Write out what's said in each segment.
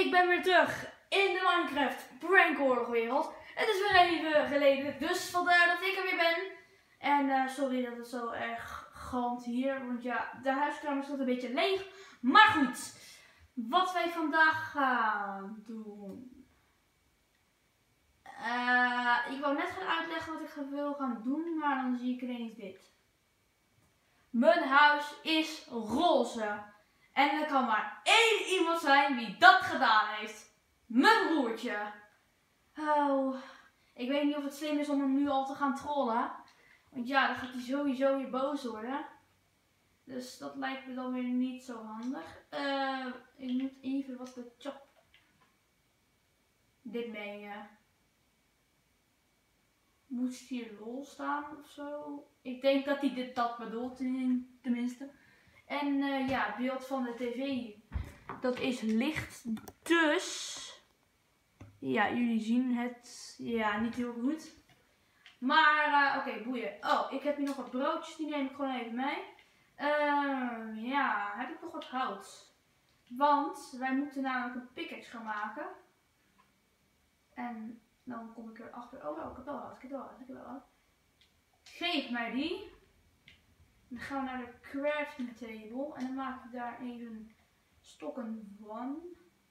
Ik ben weer terug in de Minecraft prankoorlogwereld. Het is weer even geleden, dus vandaar dat ik er weer ben. En sorry dat het zo erg galmt hier, want ja, de huiskamer staat een beetje leeg. Maar goed, wat wij vandaag gaan doen. Ik wou net gaan uitleggen wat ik wil gaan doen, maar dan zie ik ineens dit. Mijn huis is roze. En er kan maar één iemand zijn wie dat gedaan heeft. Mijn broertje. Oh, ik weet niet of het slim is om hem nu al te gaan trollen. Want ja, dan gaat hij sowieso weer boos worden. Dus dat lijkt me dan weer niet zo handig. Ik moet even wat de chop. Dit meen je. Moet hier lol staan of zo? Ik denk dat hij dat bedoelt tenminste. En ja, het beeld van de tv, dat is licht, dus ja, jullie zien het ja, niet heel goed. Maar oké, boeien. Oh, ik heb hier nog wat broodjes, die neem ik gewoon even mee. Ja, heb ik nog wat hout? Want wij moeten namelijk een pickaxe gaan maken. En dan kom ik erachter. Oh, ik heb wel wat, ik heb wel wat. Geef mij die. Dan gaan we naar de crafting table en dan maak ik daar even stokken van.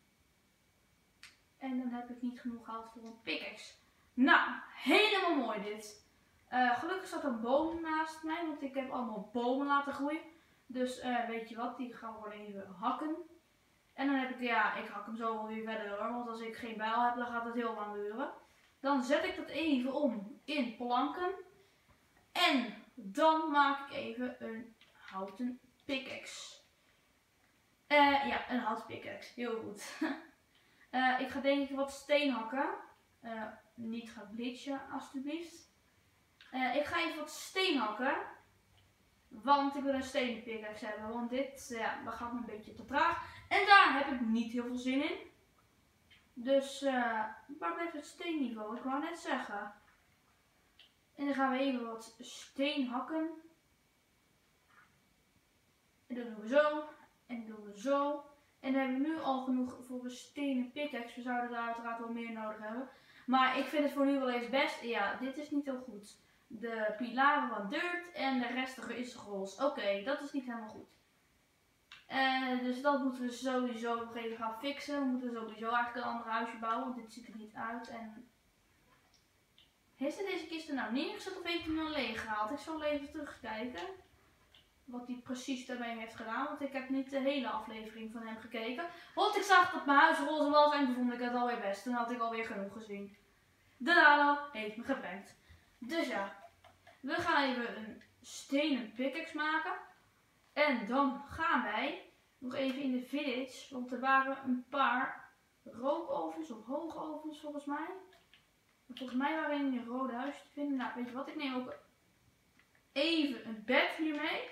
En dan heb ik niet genoeg hout voor een pickaxe. Nou, helemaal mooi dit. Gelukkig staat er een boom naast mij, want ik heb allemaal bomen laten groeien. Dus weet je wat, die gaan we gewoon even hakken. En dan heb ik, ja, ik hak hem zo wel weer verder hoor, want als ik geen bijl heb, dan gaat het heel lang duren. Dan zet ik dat even om in planken. En dan maak ik even een houten pickaxe. Ja, een houten pickaxe. Heel goed. Ik ga denk ik wat steen hakken. Niet gaan glitchen, alstublieft. Ik ga even wat steen hakken. Want ik wil een stenen pickaxe hebben. Want dit, ja, dat gaat me een beetje te traag. En daar heb ik niet heel veel zin in. Dus, waar blijft het steenniveau? Ik wou net zeggen. En dan gaan we even wat steen hakken. En dat doen we zo. En dat doen we zo. En dan hebben we nu al genoeg voor een stenen pickaxe. We zouden daar uiteraard wel meer nodig hebben. Maar ik vind het voor nu wel eens best. Ja, dit is niet heel goed. De pilaren van dirt en de restige is roze. Oké, dat is niet helemaal goed. Dus dat moeten we sowieso nog even gaan fixen. We moeten sowieso eigenlijk een ander huisje bouwen. Want dit ziet er niet uit. En heeft deze kist er nou neergezet of heeft hij hem leeg gehaald? Ik zal even terugkijken. Wat hij precies daarmee heeft gedaan. Want ik heb niet de hele aflevering van hem gekeken. Want ik zag dat mijn huis roze was en toen vond ik het alweer best. Toen had ik alweer genoeg gezien. De Nano heeft me geprankt. Dus ja. We gaan even een stenen pickaxe maken. En dan gaan wij nog even in de village. Want er waren een paar rookovens of hoogovens volgens mij. Volgens mij waren we in een rode huis te vinden. Nou, weet je wat? Ik neem ook even een bed hiermee.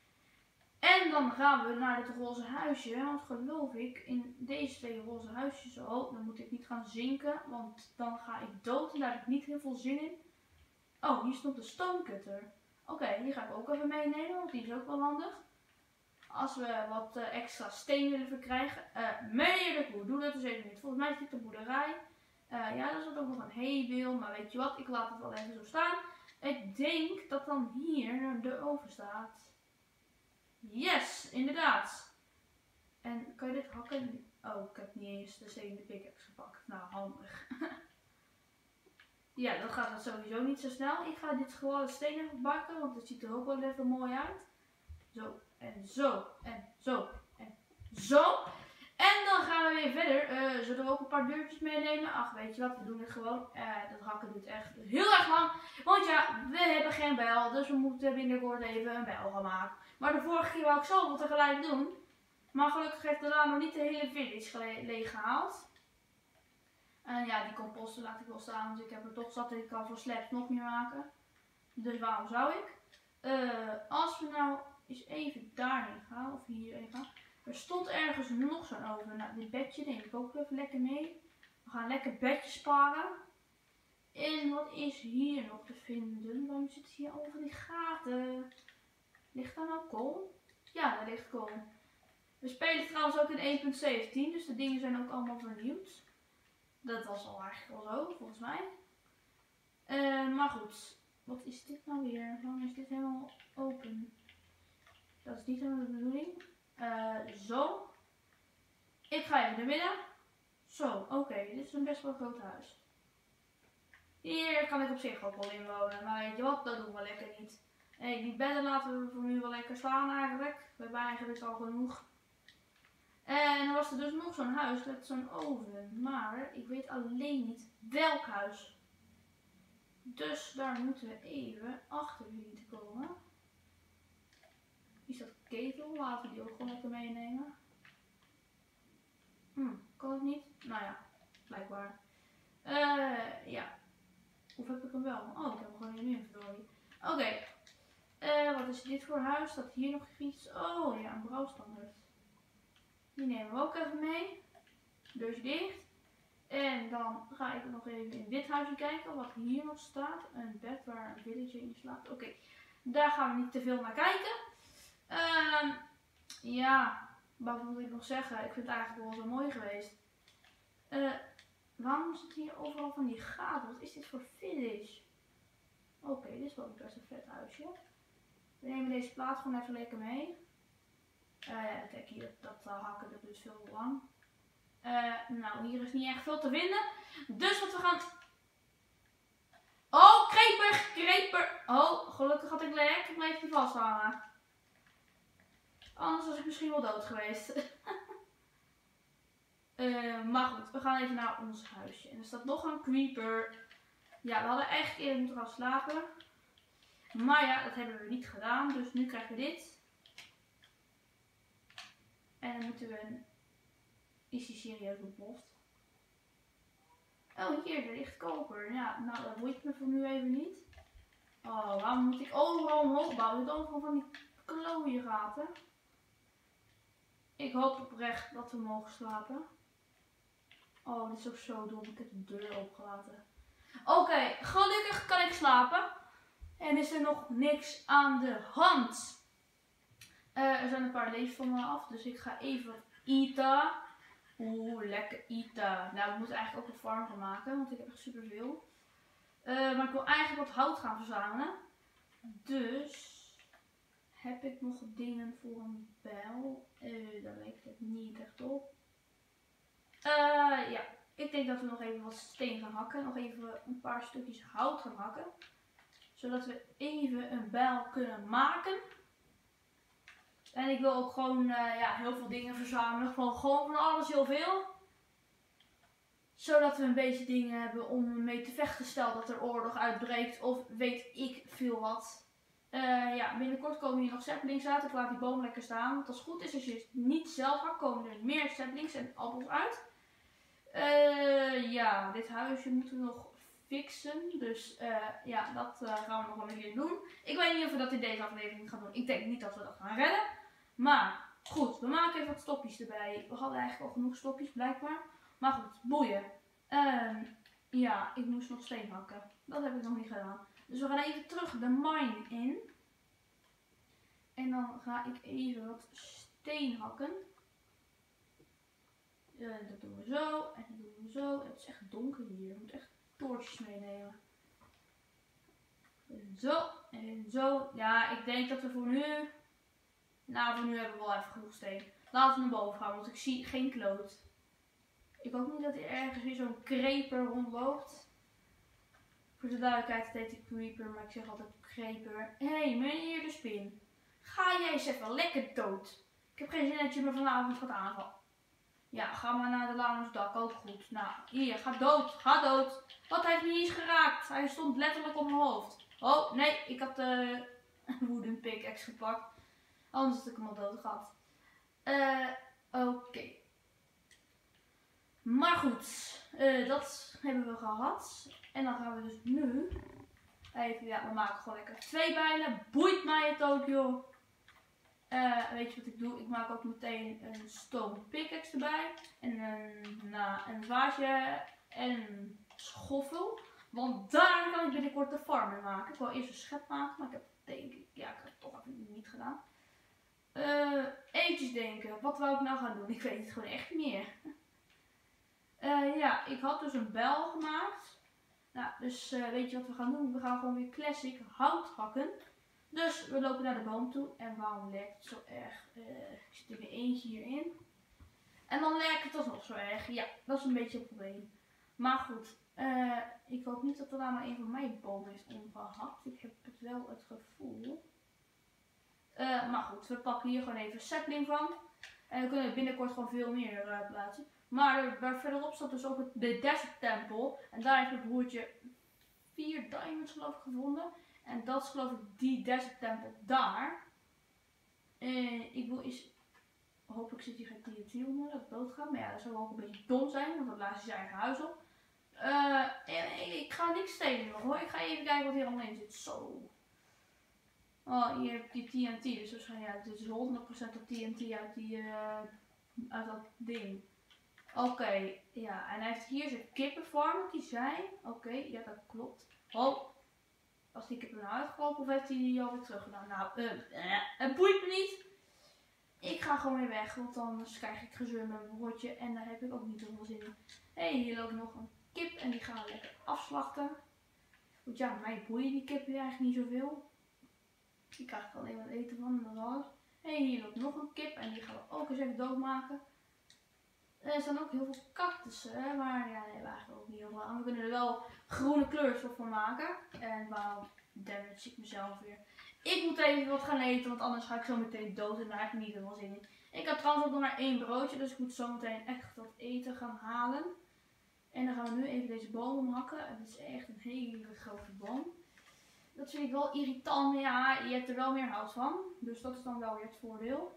En dan gaan we naar het roze huisje. Want geloof ik, in deze twee roze huisjes. Oh, dan moet ik niet gaan zinken. Want dan ga ik dood en daar heb ik niet heel veel zin in. Oh, hier stond de stonecutter. Oké, die ga ik ook even meenemen. Want die is ook wel handig. Als we wat extra steen willen verkrijgen. Meneer de Koe, doe dat dus even niet. Volgens mij is dit de boerderij. Ja, er zat ook nog een heebeel. Maar weet je wat, ik laat het wel even zo staan. Ik denk dat dan hier de oven staat. Yes, inderdaad. En kan je dit hakken? Oh, ik heb niet eens de stenen pickaxe gepakt. Nou, handig. Ja, dan gaat het sowieso niet zo snel. Ik ga dit gewoon stenen bakken, want het ziet er ook wel even mooi uit. Zo, en zo, en zo, en zo. En dan gaan we weer verder. Zullen we ook een paar deurtjes meenemen? Ach, weet je wat, we doen het gewoon. Dat hakken doet echt heel erg lang. Want ja, we hebben geen bijl. Dus we moeten binnenkort even een bijl gaan maken. Maar de vorige keer wou ik zoveel tegelijk doen. Maar gelukkig heeft de Lama niet de hele village leeg gehaald. En ja, die composten laat ik wel staan. Want ik heb er toch zat en ik kan voor slabs nog meer maken. Dus waarom zou ik? Als we nou eens even daarheen gaan. Of hierheen gaan. Er stond ergens nog zo'n oven. Nou, dit bedje neem ik ook even lekker mee. We gaan lekker bedjes sparen. En wat is hier nog te vinden? Waarom zit hier al van die gaten? Ligt daar nou kool? Ja, daar ligt kool. We spelen trouwens ook in 1.17, dus de dingen zijn ook allemaal vernieuwd. Dat was al eigenlijk wel zo, volgens mij. Maar goed, wat is dit nou weer? Waarom is dit helemaal open? Dat is niet helemaal de bedoeling. Zo. Ik ga even naar binnen. Zo, oké, dit is een best wel groot huis. Hier kan ik op zich ook wel in wonen, maar weet je wat, dat doen we lekker niet. Hey, die bedden laten we voor nu wel lekker staan eigenlijk. We hebben eigenlijk al genoeg. En dan was er dus nog zo'n huis met zo'n oven, maar ik weet alleen niet welk huis. Dus daar moeten we even achter zien te komen. Is dat ketel? Laten we die ook gewoon lekker meenemen. Kan het niet? Nou ja, blijkbaar. Ja. Of heb ik hem wel? Oh, ik heb hem gewoon in mijn inventory. Oké. Wat is dit voor huis? Staat hier nog iets? Oh ja, een brouwstandaard. Die nemen we ook even mee. Deurtje dicht. En dan ga ik nog even in dit huisje kijken wat hier nog staat. Een bed waar een villager in slaapt. Oké, daar gaan we niet te veel naar kijken. Ja, wat moet ik nog zeggen? Ik vind het eigenlijk wel zo mooi geweest. Waarom zit hier overal van die gaten? Wat is dit voor village? Oké, dit is wel best een vet huisje. We nemen deze plaat gewoon even lekker mee. Kijk hier, dat hakken dat duurt veel te lang. Nou, hier is niet echt veel te vinden. Dus wat we gaan... Oh, creeper! Oh, gelukkig had ik lek. Ik bleef die vasthangen. Anders was ik misschien wel dood geweest. Maar goed, we gaan even naar ons huisje. En er staat nog een creeper. Ja, we hadden eigenlijk eerder moeten gaan slapen. Maar ja, dat hebben we niet gedaan. Dus nu krijgen we dit. En dan moeten we... Is die serieus ontploft? Oh, hier, er ligt koper. Ja, nou, dat boeit me voor nu even niet. Oh, waarom moet ik overal omhoog bouwen? Ik overal van die klooie gaten. Ik hoop oprecht dat we mogen slapen. Oh, dit is ook zo dom. Ik heb de deur opgelaten. Oké, gelukkig kan ik slapen. En is er nog niks aan de hand. Er zijn een paar levens van me af. Dus ik ga even wat eten. Oeh, lekker eten. Nou, we moeten eigenlijk ook een farm gaan maken. Want ik heb echt superveel. Maar ik wil eigenlijk wat hout gaan verzamelen. Dus... Heb ik nog dingen voor een bijl? Daar weet ik het niet echt op. Ja, ik denk dat we nog even wat steen gaan hakken. Nog even een paar stukjes hout gaan hakken. Zodat we even een bijl kunnen maken. En ik wil ook gewoon ja, heel veel dingen verzamelen. Gewoon van alles heel veel. Zodat we een beetje dingen hebben om mee te vechten. Stel dat er oorlog uitbreekt of weet ik veel wat. Ja, binnenkort komen hier nog saplings uit. Ik laat die boom lekker staan. Want als het goed is, als je het niet zelf hakt, komen er meer saplings en appels uit. Ja, dit huisje moeten we nog fixen. Dus ja, dat gaan we nog wel een keer doen. Ik weet niet of we dat in deze aflevering gaan doen. Ik denk niet dat we dat gaan redden. Maar goed, we maken even wat stokjes erbij. We hadden eigenlijk al genoeg stokjes blijkbaar. Maar goed, boeien. Ja, ik moest nog steen hakken. Dat heb ik nog niet gedaan. Dus we gaan even terug de mine in. En dan ga ik even wat steen hakken. Dat doen we zo. En dat doen we zo. Het is echt donker hier. Ik moet echt toortjes meenemen. En zo. En zo. Ja, ik denk dat we voor nu... Nou, voor nu hebben we wel even genoeg steen. Laten we naar boven gaan, want ik zie geen kloot. Ik hoop niet dat er ergens weer zo'n creeper rondloopt. Voor de duidelijkheid, het heet ik creeper, maar ik zeg altijd creeper. Hé, meneer de spin. Ga jij eens even lekker dood. Ik heb geen zin dat je me vanavond gaat aanvallen. Ja, ga maar naar de dak, ook goed. Nou, hier, ga dood, ga dood. Wat heeft me niet eens geraakt? Hij stond letterlijk op mijn hoofd. Oh, nee, ik had de wooden pickaxe gepakt. Anders had ik hem al dood gehad. Oké. Maar goed, dat hebben we gehad. En dan gaan we dus nu even, ja, we maken gewoon lekker 2 bijlen. Boeit mij het ook, joh. Weet je wat ik doe? Ik maak ook meteen een stone pickaxe erbij. En een vaasje en een schoffel. Want daar kan ik binnenkort de farm in maken. Ik wil eerst een schep maken, maar ik heb denk ik, ja, ik heb het toch even niet gedaan. Eventjes denken. Wat wou ik nou gaan doen? Ik weet het gewoon echt niet meer. Ja, ik had dus een bijl gemaakt. Nou, dus weet je wat we gaan doen? We gaan gewoon weer classic hout hakken. Dus we lopen naar de boom toe. En waarom lekt het zo erg? Ik zit er weer eentje hierin. En dan lekt het alsnog zo erg. Ja, dat is een beetje het probleem. Maar goed, ik hoop niet dat er nou maar een van mijn bomen is omgehakt. Ik heb het wel het gevoel. Maar goed, we pakken hier gewoon even sapling van. En we kunnen binnenkort gewoon veel meer plaatsen. Maar daar verderop staat dus ook de Desert Temple. En daar heeft mijn broertje 4 diamonds geloof ik gevonden. En dat is geloof ik die Desert Temple daar. Ik wil eens... Hopelijk zit hier geen TNT onder dat het doodgaat. Maar ja, dat zou wel ook een beetje dom zijn. Want dan blaast hij zijn eigen huis op. Ik ga niks stelen nog hoor. Ik ga even kijken wat hier allemaal in zit. Zo. Oh, hier heb je die TNT. Dus waarschijnlijk, ja, dit is 100% dat TNT uit dat ding. Oké, ja. En hij heeft hier zijn kippenfarm, wat hij zei. Oké, ja, dat klopt. Oh. Was die kippen nou uitgelopen of heeft hij die alweer terug gedaan? Nou, het boeit me niet. Ik ga gewoon weer weg, want anders krijg ik gezeur met mijn broodje. En daar heb ik ook niet zoveel zin in. Hé, hier loopt nog een kip en die gaan we lekker afslachten. Want ja, mij boeien die kippen eigenlijk niet zoveel. Die krijg ik alleen wat eten van en dat alles. Hé, hier loopt nog een kip en die gaan we ook eens even doodmaken. Er staan ook heel veel cactussen, maar ja, daar hebben we eigenlijk ook niet heel veel aan. We kunnen er wel groene kleurstof van maken. En waarom damage ik mezelf weer. Ik moet even wat gaan eten, want anders ga ik zo meteen dood en daar heb ik niet helemaal zin in. Ik heb trouwens ook nog maar 1 broodje, dus ik moet zo meteen echt wat eten gaan halen. En dan gaan we nu even deze boom omhakken. Het is echt een hele grote boom. Dat vind ik wel irritant, maar ja, je hebt er wel meer hout van. Dus dat is dan wel weer het voordeel.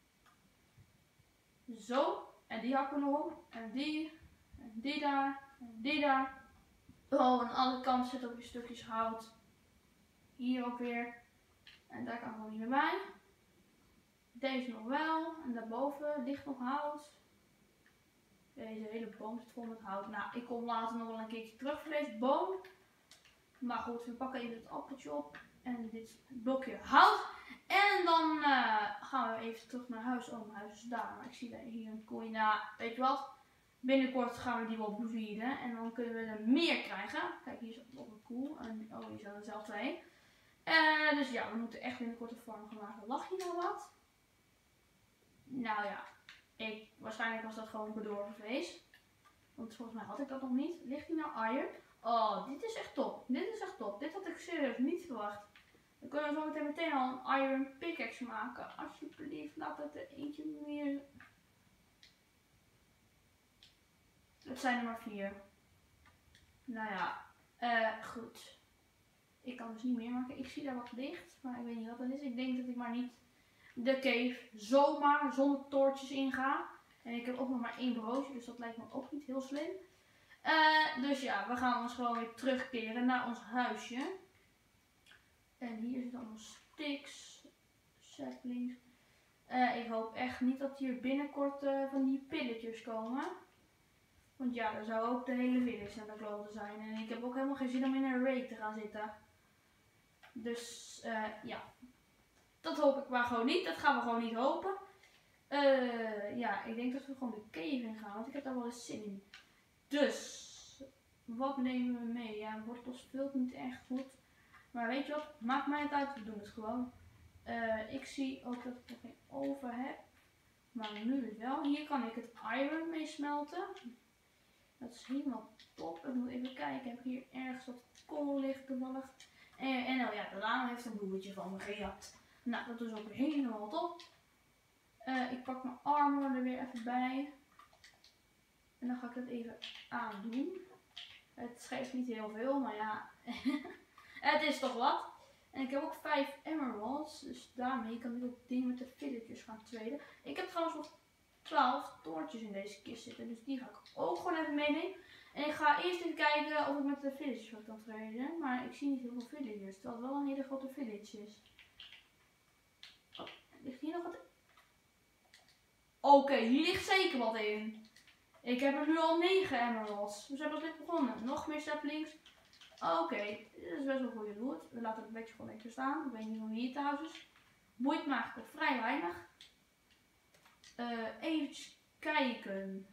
Zo. En die hakken we nog om. En die daar. En die daar. Oh, aan alle kanten zitten ook weer stukjes hout. Hier ook weer. En daar kan gewoon niet meer bij. Deze nog wel. En daarboven ligt nog hout. Deze hele boom zit vol met hout. Nou, ik kom later nog wel een keertje terug voor deze boom. Maar goed, we pakken even het appeltje op. En dit blokje hout. En dan gaan we even terug naar huis. Oh, mijn huis is daar. Maar ik zie hier een kooi. Nou, weet je wat? Binnenkort gaan we die wel breeden. En dan kunnen we er meer krijgen. Kijk, hier zit nog een koe. En oh, hier zijn er zelf 2. Dus ja, we moeten echt binnenkort een farm gaan maken. Lach je nou wat? Nou ja, waarschijnlijk was dat gewoon een bedorven vlees. Want volgens mij had ik dat nog niet. Ligt die nou iron? Oh, dit is echt top. Dit is echt top. Dit had ik serieus niet verwacht. Dan kunnen we zo meteen al een iron pickaxe maken. Alsjeblieft, laat het er eentje meer. Het zijn er maar 4. Nou ja, goed. Ik kan dus niet meer maken. Ik zie daar wat licht, maar ik weet niet wat dat is. Ik denk dat ik maar niet de cave zomaar zonder toortjes inga. En ik heb ook nog maar 1 broodje, dus dat lijkt me ook niet heel slim. Dus ja, we gaan ons gewoon weer terugkeren naar ons huisje. En hier zitten allemaal sticks, saplings. Ik hoop echt niet dat hier binnenkort van die pilletjes komen. Want ja, dan zou ook de hele village aan de kloten zijn. En ik heb ook helemaal geen zin om in een raid te gaan zitten. Dus ja, dat hoop ik maar gewoon niet. Dat gaan we gewoon niet hopen. Ja, ik denk dat we gewoon de cave in gaan. Want ik heb daar wel eens zin in. Dus, wat nemen we mee? Ja, wortels vult niet echt goed. Maar weet je wat? Maakt mij het uit. We doen het gewoon. Ik zie ook dat ik er geen oven heb. Maar nu wel. Hier kan ik het iron mee smelten. Dat is helemaal top. Ik moet even kijken. Ik heb hier ergens wat kool liggen toevallig. En nou ja, de Lano heeft een bloemetje van me gejat. Nou, dat is ook weer helemaal top. Ik pak mijn armor er weer even bij. En dan ga ik het even aandoen. Het scheelt niet heel veel, maar ja. Het is toch wat. En ik heb ook 5 emeralds. Dus daarmee kan ik ook dingen met de villagers gaan traden. Ik heb trouwens nog 12 toortjes in deze kist zitten. Dus die ga ik ook gewoon even meenemen. En ik ga eerst even kijken of ik met de villagers wat kan traden. Maar ik zie niet heel veel villagers. Terwijl het wel een hele grote village is. Oh, ligt hier nog wat? Oké, hier ligt zeker wat in. Ik heb er nu al 9 emeralds. We zijn pas net begonnen. Nog meer saplings. Oké, dit is best wel goede loot. We laten het bedje gewoon lekker staan. Ik weet niet hoe hier thuis is. boeit me eigenlijk ook vrij weinig. Even kijken.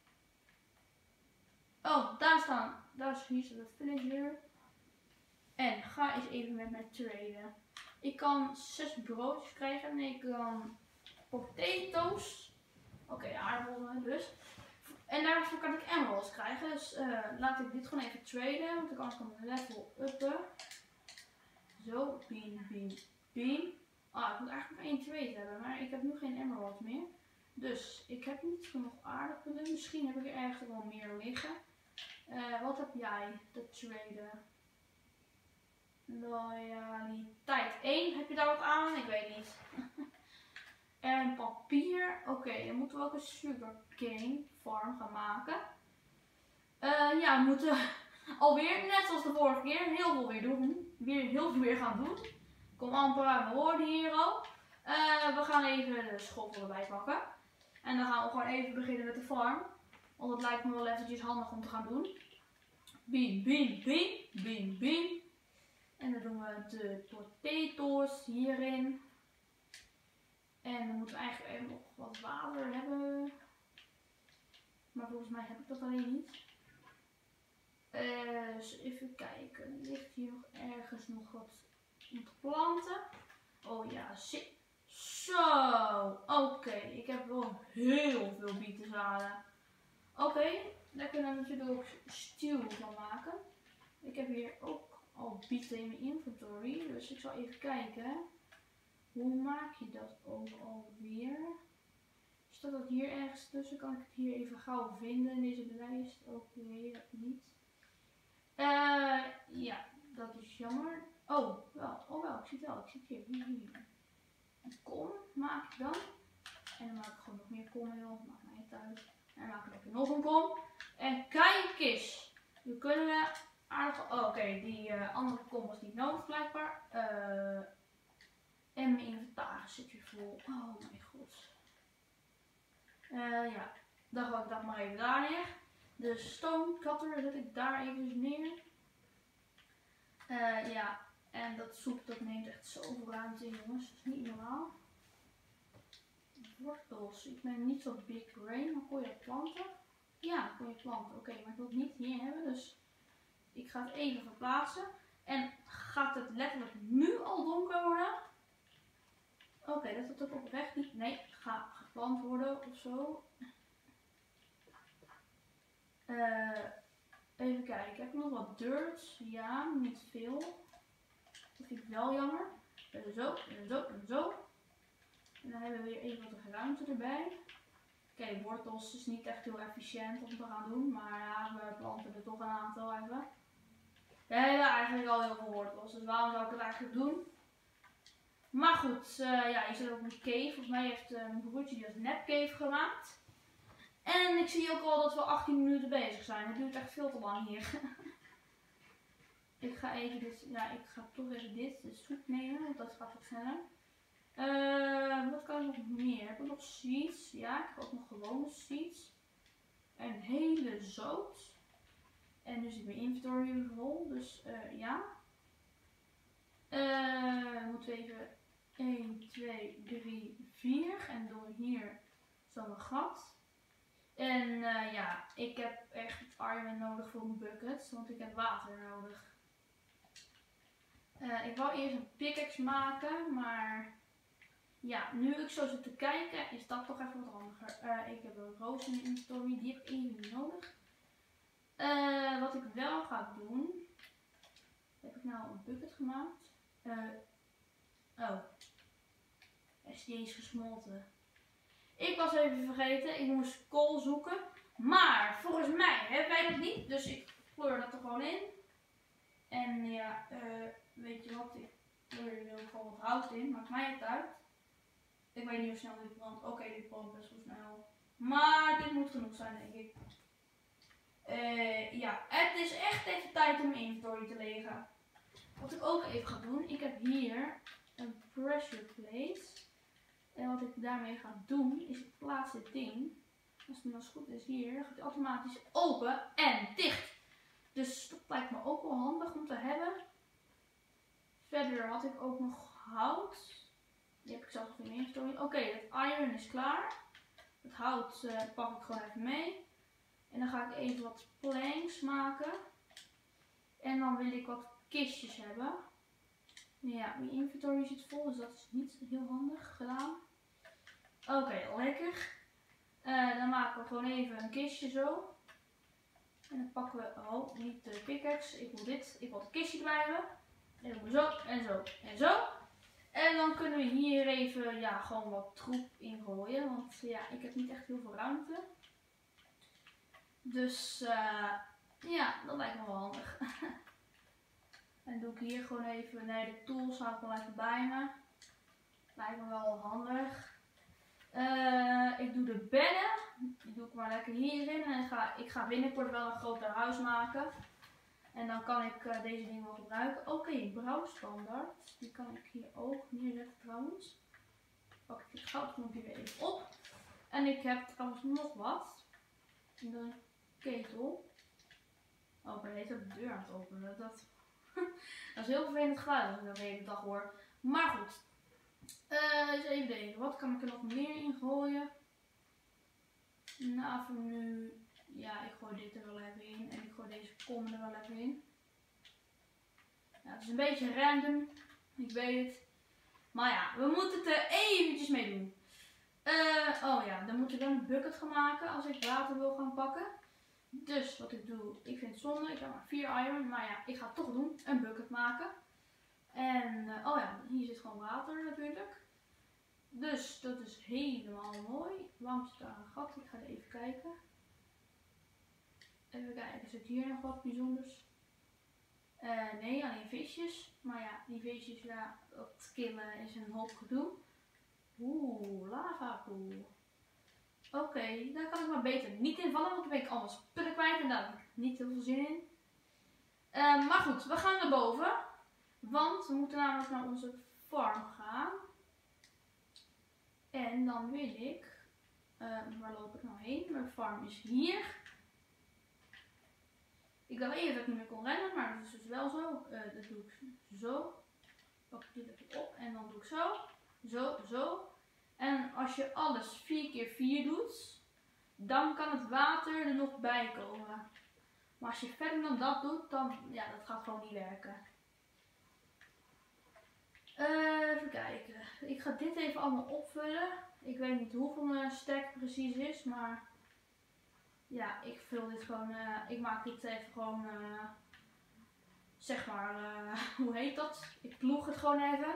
Oh, hier staat het villager. En ga eens even met mij traden. Ik kan 6 broodjes krijgen en ik kan potatoes. Oké, aardbollen dus. En daarvoor kan ik emeralds krijgen. Dus laat ik dit gewoon even traden. Want dan kan ik mijn level uppen. Zo, beam. Ah, ik moet eigenlijk nog 1 trade hebben. Maar ik heb nu geen emeralds meer. Dus ik heb niet genoeg aardappelen. Misschien heb ik er ergens wel meer liggen. Wat heb jij te traden? Loyaliteit 1. Heb je daar wat aan? Ik weet niet. En papier. Oké, dan moeten we ook een sugarcane farm gaan maken. Ja, we moeten alweer, net zoals de vorige keer, heel veel weer doen. Heel veel weer gaan doen. Ik kom amper uit mijn woorden hier al. We gaan even de schotel erbij pakken. En dan gaan we gewoon even beginnen met de farm. Want het lijkt me wel eventjes handig om te gaan doen. Beam. En dan doen we de potatoes hierin. En dan moeten we eigenlijk even nog wat water hebben. Maar volgens mij heb ik dat alleen niet. Dus even kijken. Ligt hier nog ergens nog wat om te planten? Oh ja, zo. Oké, ik heb wel heel veel bietenzaden. Oké, daar kunnen we natuurlijk ook stew van maken. Ik heb hier ook al bieten in mijn inventory. Dus ik zal even kijken. Hoe maak je dat ook alweer? Staat dat hier ergens tussen? Kan ik het hier even gauw vinden in deze lijst? Oké, dat niet. Ja, dat is jammer. Oh wel, ik zie het wel. Ik zie het hier. Een kom maak ik dan. En dan maak ik gewoon nog meer kommen, joh. Maakt mij niet uit. En dan maak ik even nog een kom. En kijk eens. Nu kunnen we aardig... Oh, oké, die andere kom was niet nodig blijkbaar. En mijn inventaris zit weer vol. Oh mijn god. Ja, dan ga ik dat maar even daar neer. De stone cutter zet ik daar even neer. Ja, en dat soep dat neemt echt zoveel ruimte in, jongens. Dat is niet normaal. Wortels. Ik ben niet zo big brain, maar kon je planten? Ja, kon je planten. Oké, maar ik wil het niet hier hebben, dus ik ga het even verplaatsen. En gaat het letterlijk nu al donker worden? Oké, dat het ook oprecht niet. Nee, ga geplant worden of zo. Even kijken, heb ik nog wat dirt? Ja, niet veel. Dat vind ik wel jammer. Zo. En dan hebben we weer even wat ruimte erbij. Oké, wortels is niet echt heel efficiënt om te gaan doen, maar ja, we planten er toch een aantal even. We hebben eigenlijk al heel veel wortels, dus waarom zou ik het eigenlijk doen? Maar goed, ja, je zit ook een cave. Volgens mij heeft mijn broertje die als nepcave gemaakt. En ik zie ook al dat we 18 minuten bezig zijn. Het duurt echt veel te lang hier. Ik ga even dit, ja, ik ga toch even de soep nemen, want dat gaat wat sneller. Wat kan ik nog meer? Heb ik nog seeds? Ja, ik heb ook nog gewone seeds. Een hele zoot. En nu zit mijn inventory weer vol, dus ja. Moeten we even 1, 2, 3, 4 en door hier zo'n gat. En ja, ik heb echt iron nodig voor mijn buckets, want ik heb water nodig. Ik wou eerst een pickaxe maken, maar ja, nu ik zo zit te kijken, is dat toch even wat handiger. Ik heb een roos in mijn inventory, die heb ik even niet nodig. Wat ik wel ga doen, heb ik nou een bucket gemaakt? Oh, die is gesmolten. Ik was even vergeten, ik moest kool zoeken. Maar volgens mij hebben wij dat niet, dus ik pleur dat er gewoon in. En ja, weet je wat, ik pleur er gewoon wat hout in, maakt mij het uit. Ik weet niet hoe snel dit brandt. Oké, dit brandt best wel snel. Maar dit moet genoeg zijn, denk ik. Ja, het is echt even tijd om mijn inventory te legen. Wat ik ook even ga doen, ik heb hier een pressure plate. En wat ik daarmee ga doen, is ik plaats dit ding. Als het nou goed is hier, dan gaat hij automatisch open en dicht. Dus dat lijkt me ook wel handig om te hebben. Verder had ik ook nog hout. Die heb ik zelf nog in mijn instelling. Oké, het iron is klaar. Het hout pak ik gewoon even mee. En dan ga ik even wat planks maken. En dan wil ik wat kistjes hebben. Ja, mijn inventory zit vol, dus dat is niet heel handig gedaan. Oké, lekker. Dan maken we gewoon even een kistje zo. En dan pakken we, oh, niet de pickaxe. Ik wil dit. Ik wil het kistje erbij hebben. En dan doen we zo en zo en zo. En dan kunnen we hier even, ja, gewoon wat troep in gooien. Want ja, ik heb niet echt heel veel ruimte. Dus ja, dat lijkt me wel handig. En doe ik hier gewoon even, nee, de tools hou ik wel even bij me. Lijkt me wel handig. Ik doe de bedden. Die doe ik maar lekker hierin. En ik ga binnenkort wel een groter huis maken. En dan kan ik deze dingen wel gebruiken. Oké, brouwstandaard. Die kan ik hier ook neerzetten trouwens. Pak ik het goudknompje weer even op. En ik heb trouwens nog wat. De ketel. Oh, ik ben de deur aan het openen. Dat is heel vervelend geluid als ik dat de hele dag hoor. Maar goed. Eens even denken. Wat kan ik er nog meer in gooien? Nou, voor nu. Ja, ik gooi dit er wel even in. En ik gooi deze kom er wel even in. Ja, het is een beetje random. Ik weet het. Maar ja, we moeten het er eventjes mee doen. Oh ja, dan moet ik dan een bucket gaan maken als ik water wil gaan pakken. Dus wat ik doe, ik vind het zonde. Ik heb maar 4 iron. Maar ja, ik ga het toch doen. Een bucket maken. En oh ja, hier zit gewoon water natuurlijk. Dus dat is helemaal mooi. Waarom zit daar een gat? Ik ga er even kijken. Even kijken, zit hier nog wat bijzonders? Nee, alleen visjes. Maar ja, die visjes, ja, dat killen is een hoop gedoe. Oeh, lavapoel. Oké, daar kan ik maar beter niet in vallen, want dan ben ik allemaal spullen kwijt en daar heb ik niet heel veel zin in. Maar goed, we gaan naar boven. Want we moeten namelijk naar onze farm gaan. En dan wil ik, waar loop ik nou heen? Mijn farm is hier. Ik dacht even dat ik niet meer kon rennen, maar dat is dus wel zo. Dat doe ik zo. Pak ik dit even op en dan doe ik zo. Zo, zo. En als je alles 4 keer 4 doet, dan kan het water er nog bij komen. Maar als je verder dan dat doet, dan, ja, dat gaat gewoon niet werken. Even kijken. Ik ga dit even allemaal opvullen. Ik weet niet hoeveel mijn stack precies is, maar ja, ik vul dit gewoon, ik maak dit even gewoon, zeg maar, hoe heet dat? Ik ploeg het gewoon even.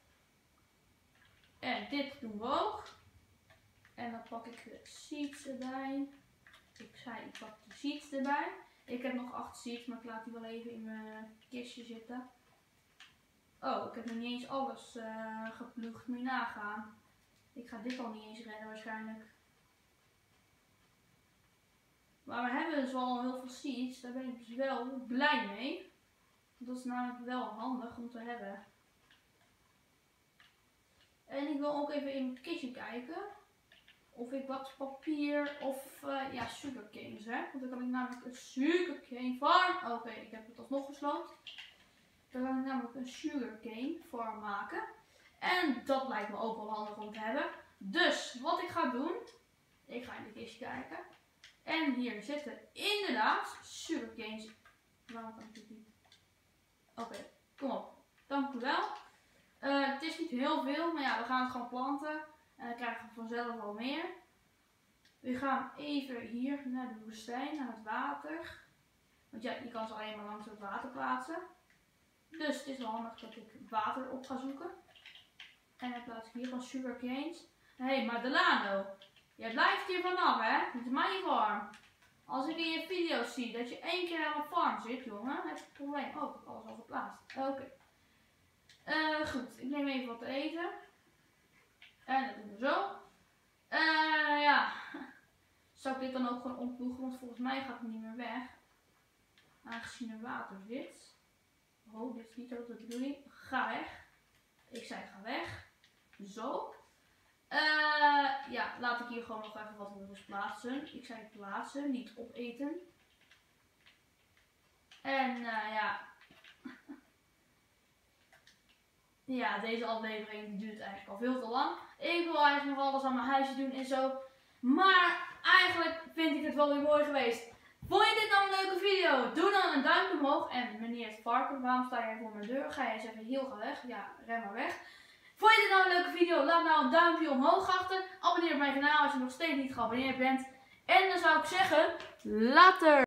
En dit doen we ook. En dan pak ik de seeds erbij. Ik zei, ik pak de seeds erbij. Ik heb nog 8 seeds, maar ik laat die wel even in mijn kistje zitten. Oh, ik heb nog niet eens alles geploegd. Moet je nagaan. Ik ga dit al niet eens redden waarschijnlijk. Maar we hebben dus al heel veel seeds. Daar ben ik dus wel blij mee. Dat is namelijk wel handig om te hebben. En ik wil ook even in mijn kistje kijken. Of ik wat papier of ja, sugarcanes heb. Want dan kan ik namelijk een sugarcane farm. Oké, ik heb het alsnog gesloopt. Dan kan ik namelijk een sugarcane farm maken. En dat lijkt me ook wel handig om te hebben. Dus wat ik ga doen. Ik ga in de kistje kijken. En hier zitten inderdaad sugarcanes. Waarom kan ik dit niet? Oké, kom op. Dank u wel. Het is niet heel veel, maar ja, we gaan het gewoon planten. En dan krijgen we vanzelf wel meer. We gaan even hier naar de woestijn, naar het water. Want ja, je kan ze alleen maar langs het water plaatsen. Dus het is wel handig dat ik water op ga zoeken. En dan plaats ik hier van sugarcanes. Hé, maar Delano, jij blijft hier vanaf, hè? Dit is mijn farm. Als ik in je video's zie dat je 1 keer aan mijn farm zit, jongen, heb je een probleem. Oh, ik heb alles al geplaatst. Oké. Goed, ik neem even wat te eten. En dat doen we zo. Ja. Zou ik dit dan ook gewoon omploegen? Want volgens mij gaat het niet meer weg. Aangezien er water zit. Oh, dit is niet ook de bedoeling. Ga weg. Ik zei ga weg. Zo. Ja, laat ik hier gewoon nog even wat wortels plaatsen. Ik zei plaatsen, niet opeten. En ja. ja, deze aflevering die duurt eigenlijk al veel te lang. Ik wil eigenlijk nog alles aan mijn huisje doen en zo. Maar eigenlijk vind ik het wel weer mooi geweest. Vond je dit nou een leuke video? Doe dan een duimpje omhoog. En meneer het varken, waarom sta jij voor mijn deur? Ga jij eens even heel gaan weg? Ja, ren maar weg. Vond je dit nou een leuke video? Laat nou een duimpje omhoog achter. Abonneer op mijn kanaal als je nog steeds niet geabonneerd bent. En dan zou ik zeggen, later!